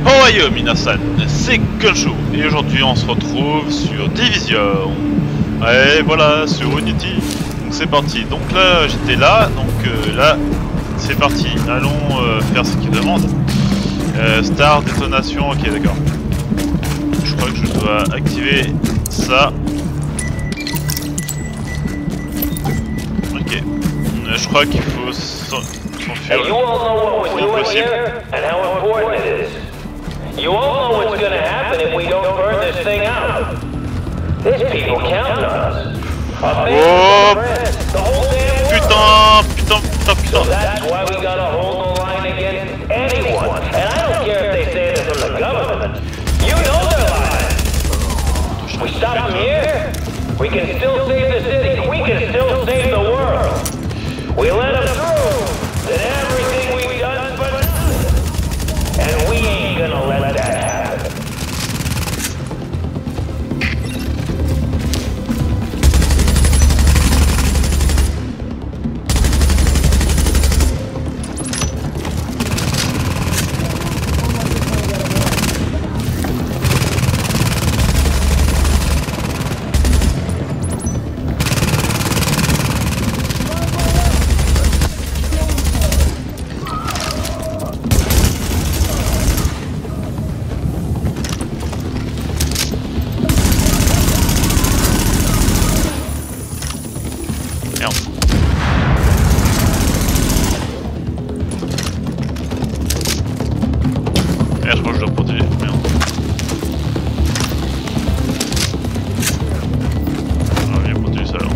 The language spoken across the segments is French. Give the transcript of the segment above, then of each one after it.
Ohio Minasan, c'est Gunshow et aujourd'hui on se retrouve sur Division. Et voilà, sur Unity. Donc c'est parti. Donc là j'étais là, donc là c'est parti. Allons faire ce qu'il demande. Star détonation, ok d'accord. Je crois que je dois activer ça. Ok. Je crois qu'il faut s'enfuir le plus possible. You all know what's gonna happen if we don't burn this thing out. These people count on us. Oh putain, putain, putain, putain. So that's why we gotta hold the line against anyone. And I don't care if they say this from the government. You know they're lying. We stop them here, we can still save the city. We can still save the world. We let them through. Then everything we've done for nothing. And we ain't gonna let that happen. Je crois que je dois protéger. Merde. On va bien protéger ça alors.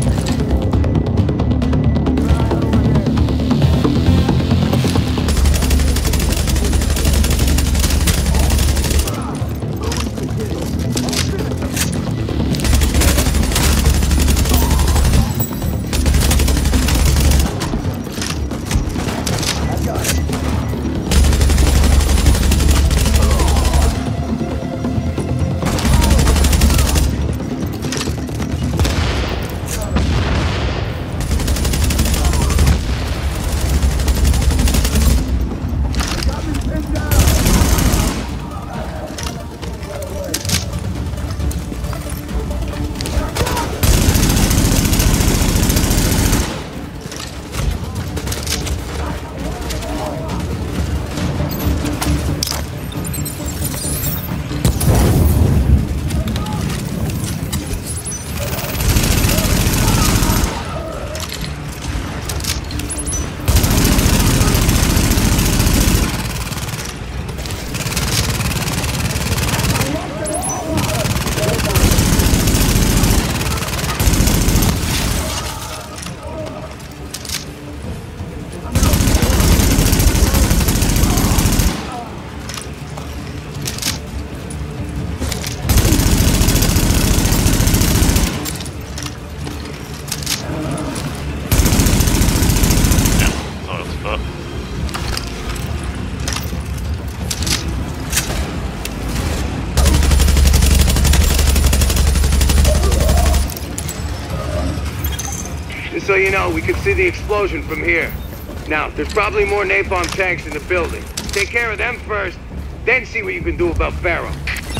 Just so you know, we can see the explosion from here. Now, there's probably more napalm tanks in the building. Take care of them first, then see what you can do about Pharaoh.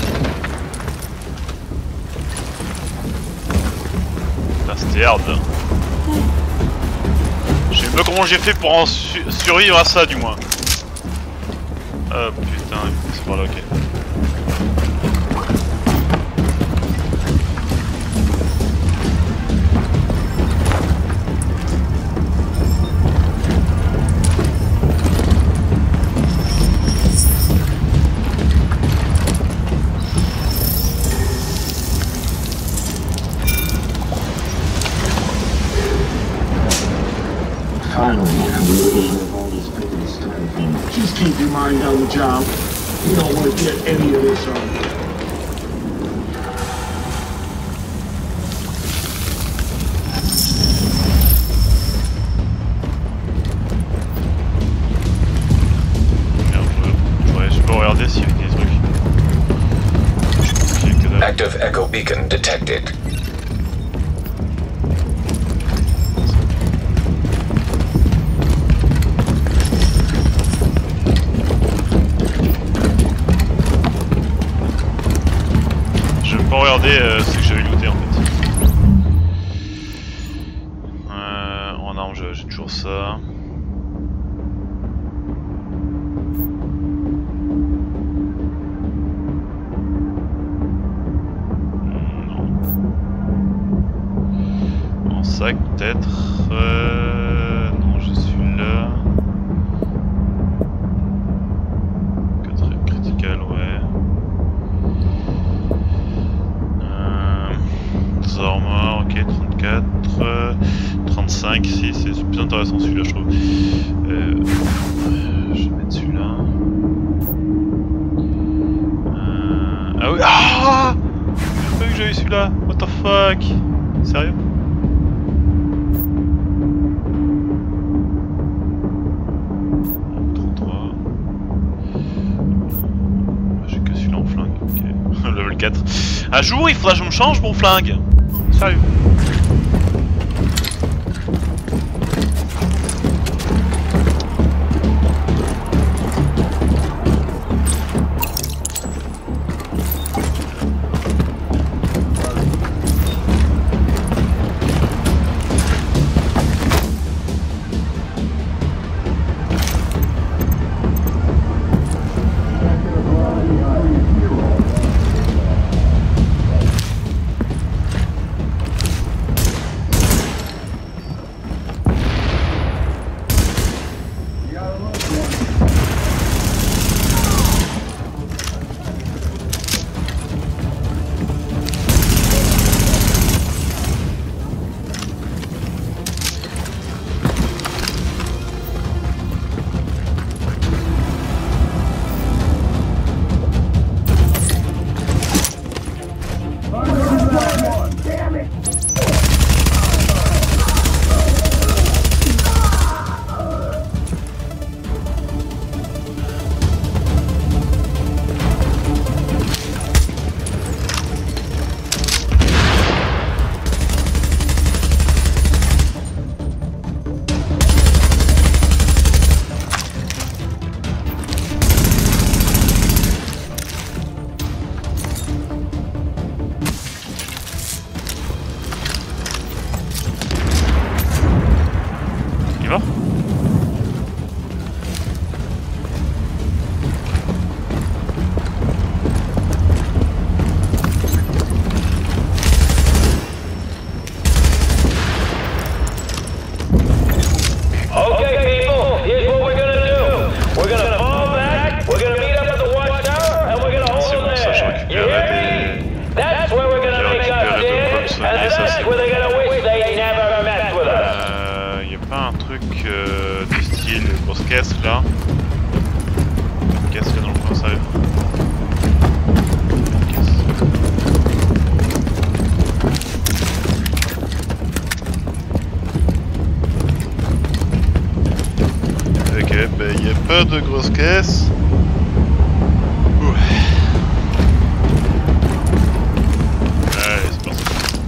Putain, c'était hard là. Je sais pas comment j'ai fait pour en survivre à ça du moins. Putain, c'est par là, ok. Finally, I'm relieving of all this business starting from. Just keep your mind on the job. You don't want to get any of this on. Merde, je peux regarder s'il y a des trucs. Active echo beacon detected. regardais ce que j'avais looté en fait. En arme, j'ai toujours ça. Non. En sac peut-être. Non, je suis là. Critical, ouais. Armor, ok, 34, 35, si, c'est plus intéressant celui-là, je trouve. Je vais mettre celui-là. Ah oui, ah, j'ai pas vu que j'avais celui-là, what the fuck. Sérieux? J'ai que celui-là en flingue, ok. Level 4. Un jour, il faudra que je me change mon flingue. Sérieux. Caisse là. Caisse là dans le coin, sérieux. Ok, bah y a pas de grosse caisse. Allez, c'est parti.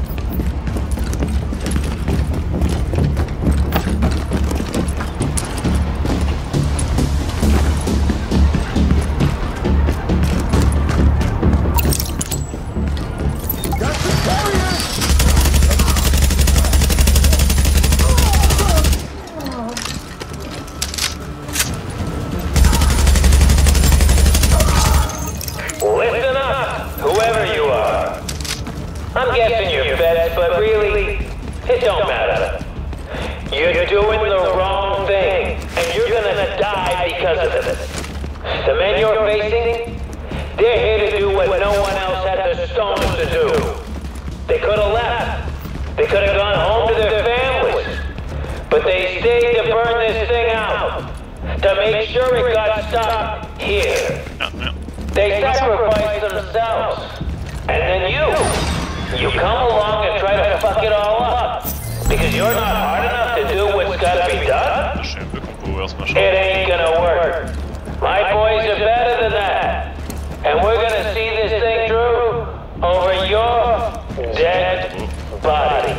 I'm guessing you're vets, but really, it don't matter. You're doing the wrong thing, and you're gonna die because of it. The men you're facing, they're here to do what no one else had the stones to do. They could have left. They could have gone home to their families. But they stayed to burn this thing out, to make sure it got stopped here. They sacrificed themselves. And then you come along and try to fuck it all up. Because you're not hard enough to do what's gotta be done? It ain't gonna work. My boys are better than that. And we're gonna see this thing through over your dead body.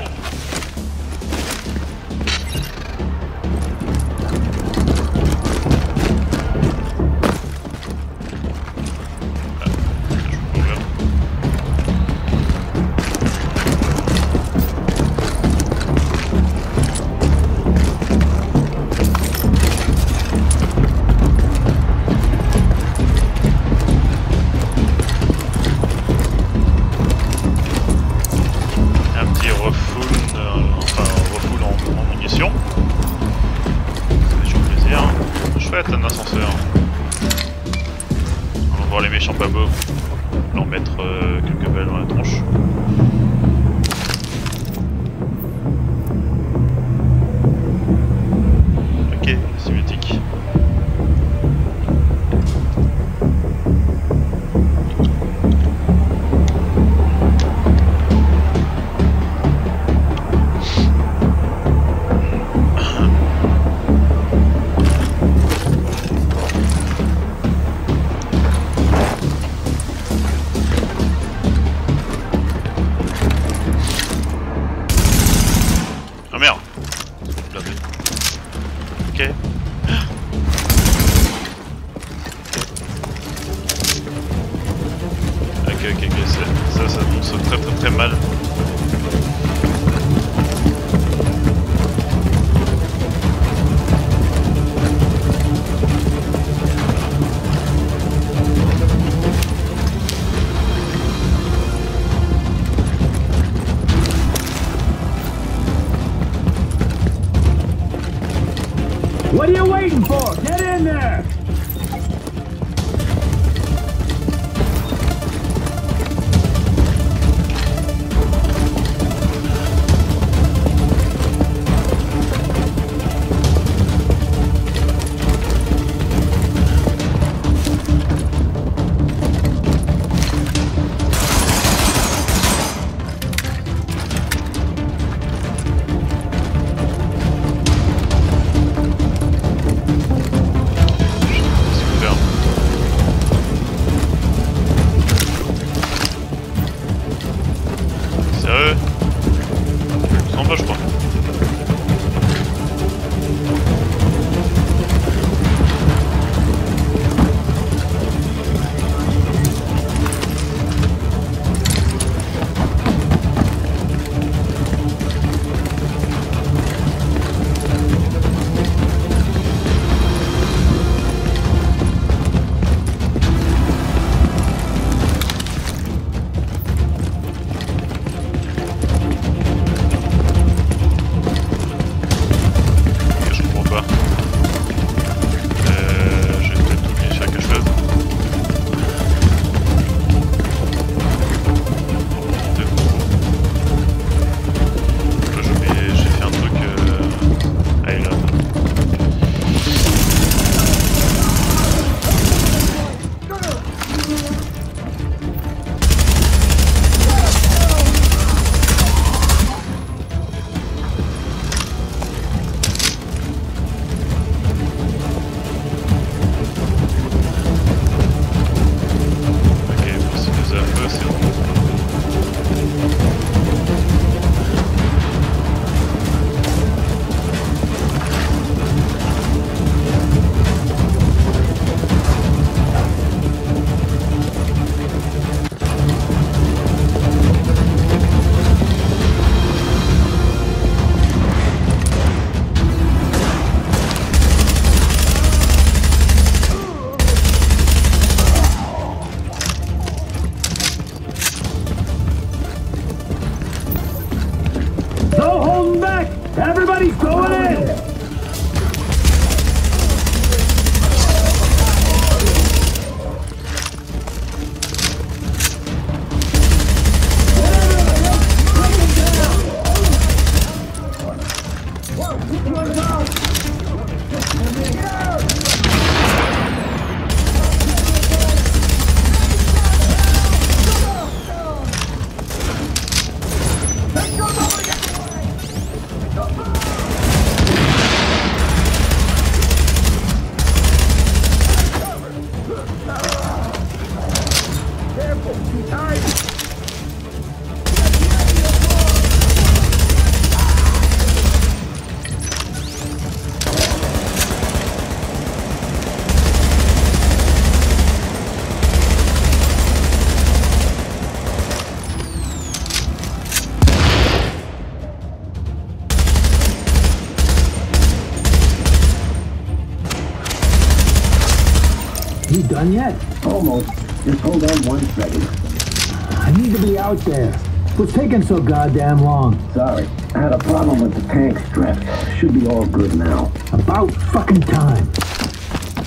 chouette un ascenseur. On va voir les méchants pas beaux. Leur mettre quelques balles dans la tronche. Ok, cinématique. Ah merde. Blindé. Ok. Ok, ça annonce très mal. What are you waiting for? Get in there! Sérieux? Je sens pas, je crois. Je comprends pas. J'ai peut-être oublié de faire quelque chose. Là, j'ai fait un truc. Allez, là. Ok, bon, c'est des affaires, c'est bon. No holding back! Everybody's going in! You done yet? Almost. Just hold on one second. I need to be out there. What's taking so goddamn long? Sorry. I had a problem with the tank strap. Should be all good now. About fucking time.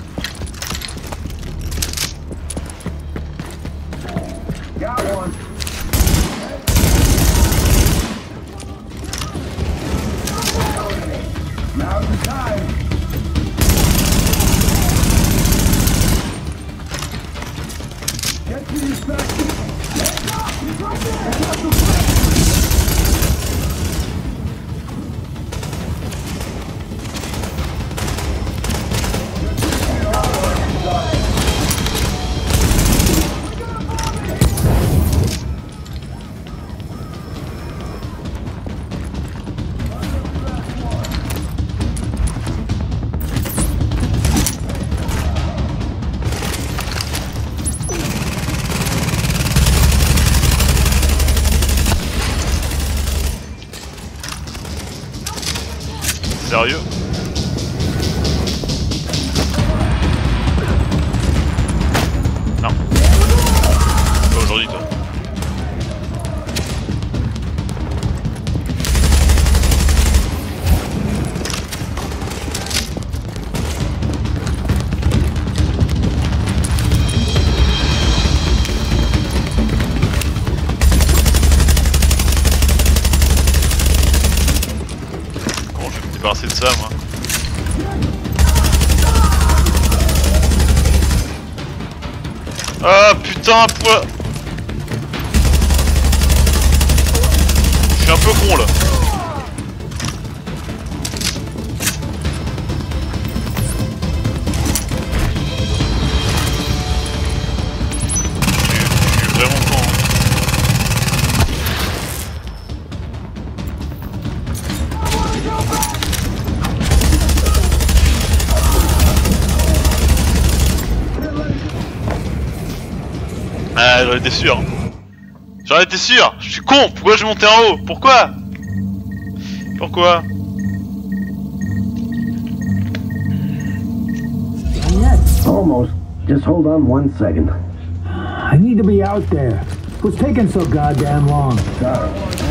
Ah putain, pourquoi? Je suis un peu con là. Je suis vraiment con. Ah, j'en étais sûr. J'en étais sûr. Je suis con. Pourquoi je montais en haut? Pourquoi? Pourquoi? Almost. Just hold on 1 second. I need to be out there. What's taking so goddamn long? Sorry.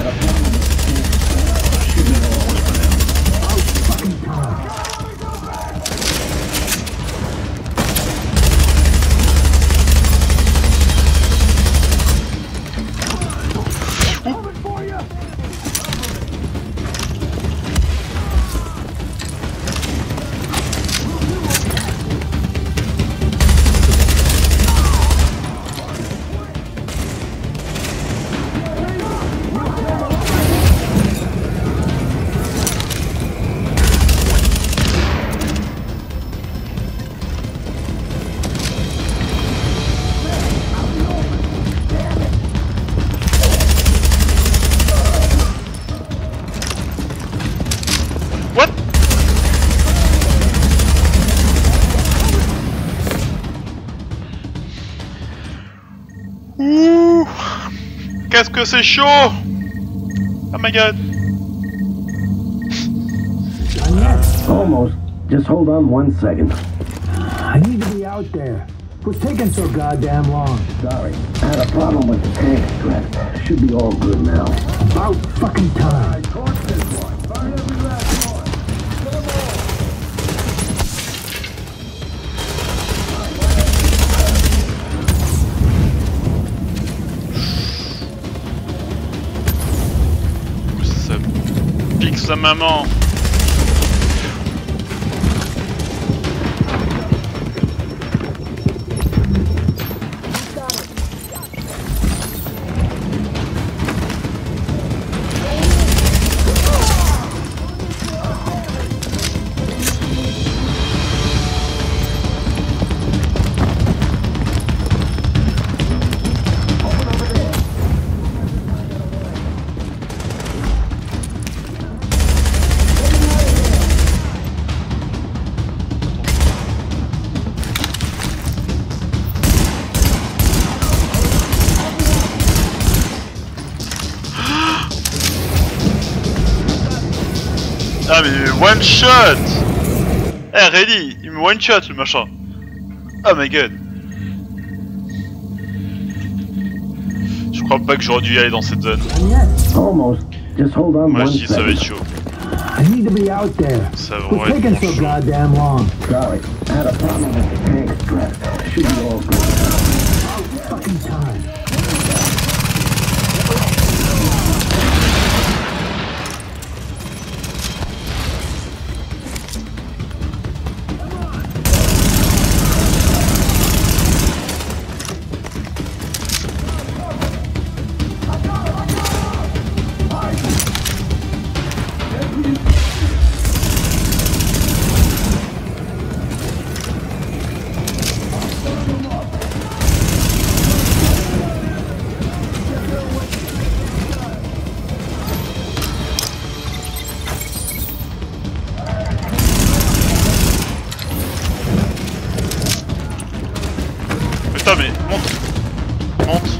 What? Ouh. Qu'est-ce que c'est chaud! Oh my god! Almost. Just hold on 1 second. I need to be out there. What's taking so goddamn long? Sorry. I had a problem with the tank strap. Should be all good now. About fucking time. Ça pique sa maman! Ah mais one shot! Eh ready, il me one shot le machin. Oh my god. Je crois pas que j'aurais dû y aller dans cette zone. Almost. Just hold on Moi 1 je dis ça va second. être chaud. I need to be out there. Ça va What's être taking bon so chaud. goddamn long? Sorry. I had a problem with the tank strap. Should be all good now. About fucking time. Putain mais monte! Monte!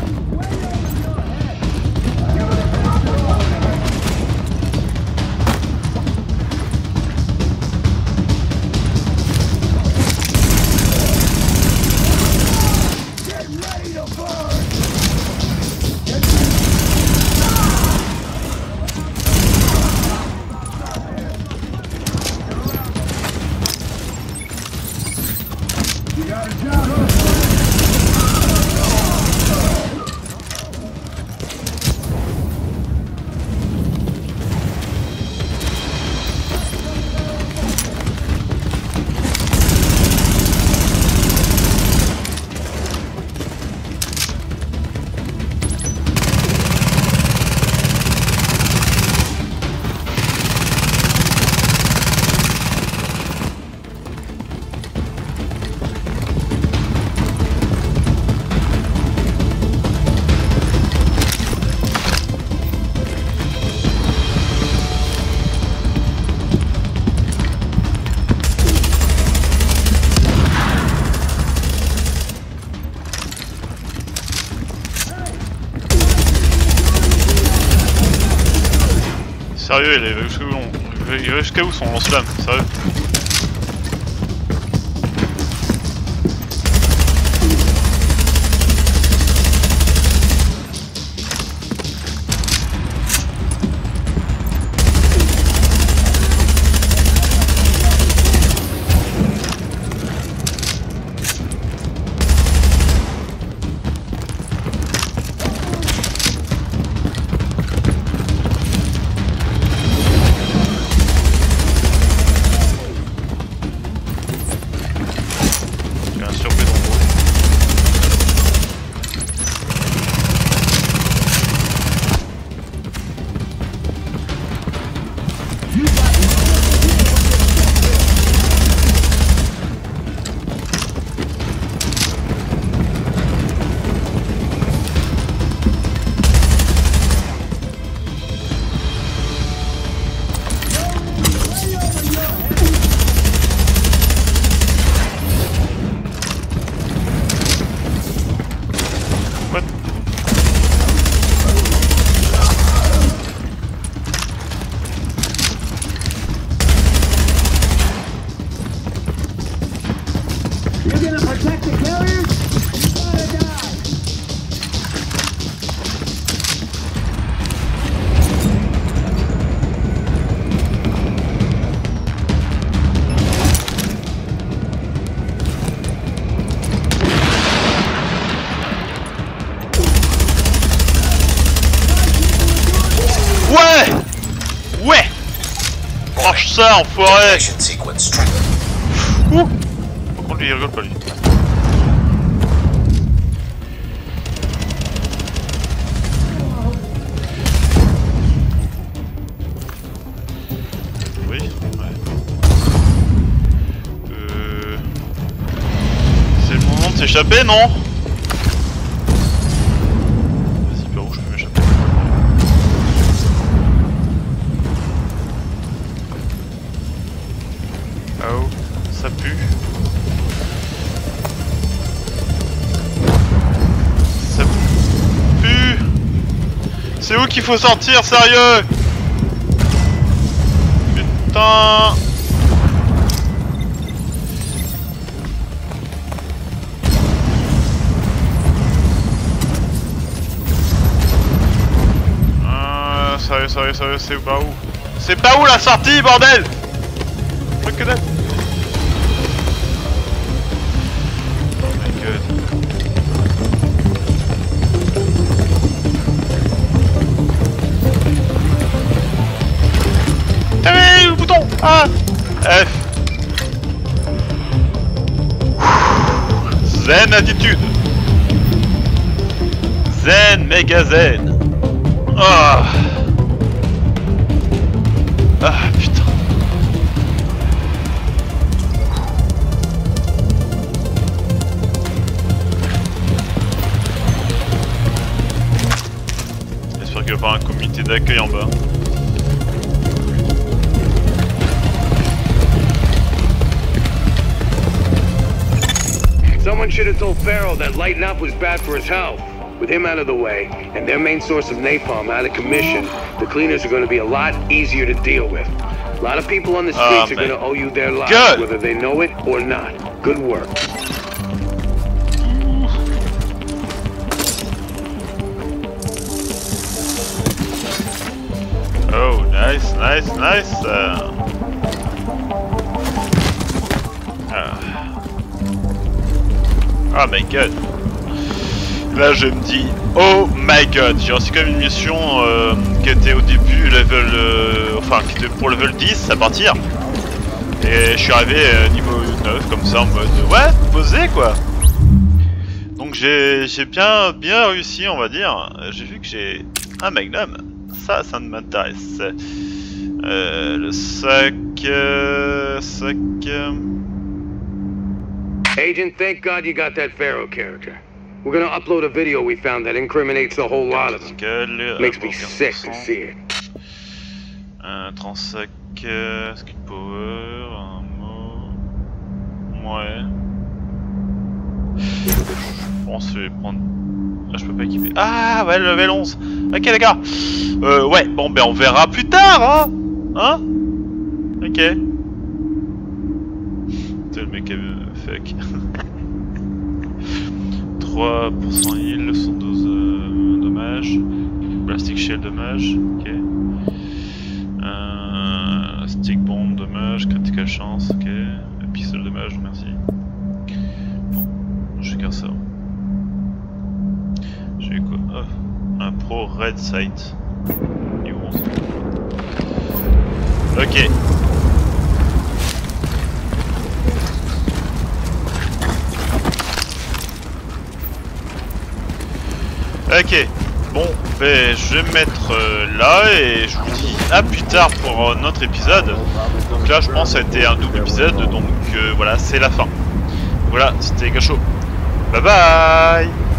Sérieux, il va jusqu'à où son lance-flamme? Sérieux? Ouais! Franche ça, enfoiré! Ouh! Par contre, lui, il rigole pas, lui. Oui? Ouais. C'est le moment de s'échapper, non? Vas-y, par où je peux m'échapper? Oh, ça pue. Ça pue. C'est où qu'il faut sortir, sérieux? Putain. Sérieux, c'est pas où? C'est pas où la sortie, bordel? Que dalle. Oh my god. Allez, le bouton! Ah! F. Zen attitude. Zen, méga zen. Ah! Ah putain. J'espère qu'il va y avoir un comité d'accueil en bas. Someone should have told Farrell that lighting up was bad for his health. With him out of the way, and their main source of napalm out of commission, the cleaners are going to be a lot easier to deal with. A lot of people on the streets are going to owe you their lives, whether they know it or not. Good work. Oh, nice. Oh my god. Là je me dis, oh my god, j'ai reçu quand même une mission qui était au début level, enfin qui était pour level 10 à partir. Et je suis arrivé niveau 9 comme ça en mode, ouais, posé quoi. Donc j'ai bien réussi on va dire. J'ai vu que j'ai un magnum, ça m'intéresse. Le sac... Agent, thank God you got that Pharaoh character. We're gonna upload a video we found that incriminates a whole lot of them. Makes me sick to see it. Un transac, skill power, un mot... Ouais. Je pense que je vais prendre... Ah, je peux pas équiper. Ah ouais, level 11. Ok les gars. Ouais, bon ben on verra plus tard, hein. Ok. C'est le mec fuck. 3% heal, 112 dommages. Plastic shell dommage, ok. Stick bomb dommage, critical chance, ok. Pistol dommage, merci. Bon, je garde ça. J'ai quoi? Oh, un pro red sight. New 11. Ok. Ok. Bon, ben je vais me mettre là et je vous dis à plus tard pour notre épisode. Donc là je pense que ça a été un double épisode, donc voilà, c'est la fin. Voilà, c'était Gacho. Bye bye.